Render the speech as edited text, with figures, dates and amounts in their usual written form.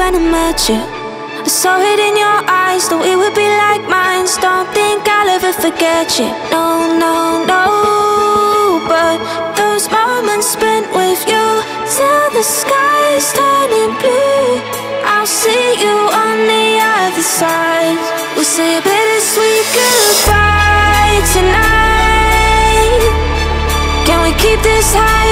when I met you. I saw it in your eyes, though it would be like mine. Don't think I'll ever forget you. No, no, no. But those moments spent with you, till the sky's turning blue, I'll see you on the other side. We'll say a bittersweet goodbye tonight. Can we keep this high